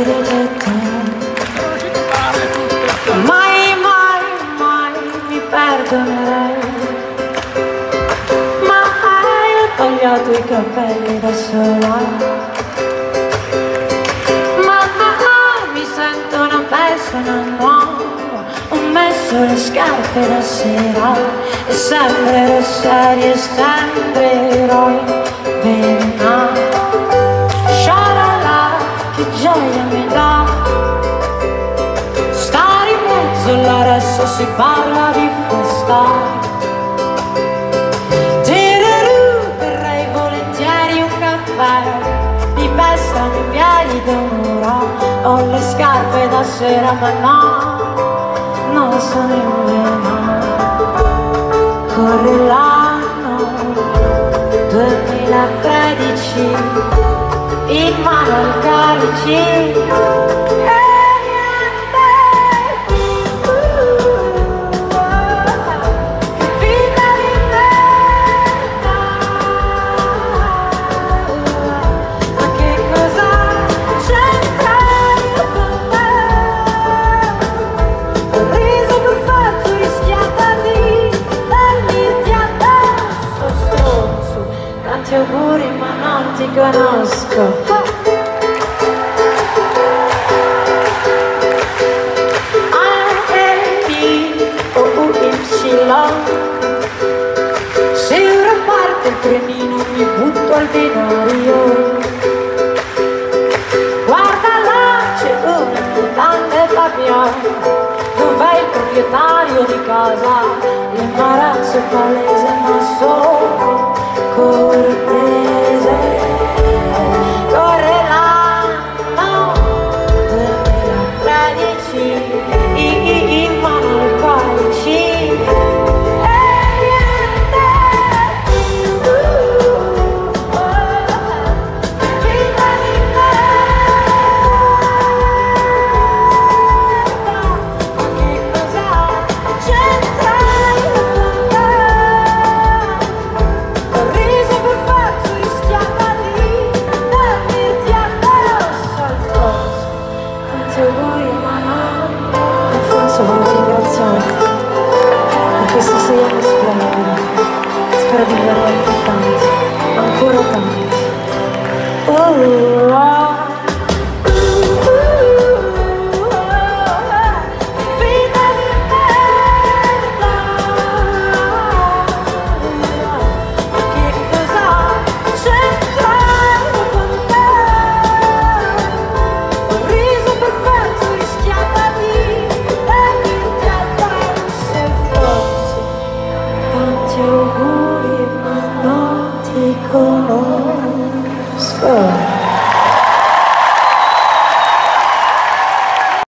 di te. Mai, mai, mai mi perdonerei. Ma hai tagliato i capelli da sola. Ma mi sento una persona nuova. Ho messo le scarpe da sera e sembrerò seria e sembrerò invelenata. Sciarala, che gioia mi dà stare in mezzo all'adesso si parla di festa. Berrei volentieri un caffè, mi pestano i piedi da un'ora. Ho le scarpe da sera ma no, non sono invelenata. Corre l'anno 2013, in mano al calice. Tanti auguri ma non ti conosco. A-E-I-O-U-Y. Se ora parte il trenino mi butto al binario. Guarda là c'è un importante Fabiano. Dov'è il proprietario di casa? L'imbarazzo è palese ma solo cortese. Corre l'anno 2013, in mano al calice. Voglio ringraziarti per questi 6 anni splendidi. Spero di veramente tanti, ancora tanti. Oh,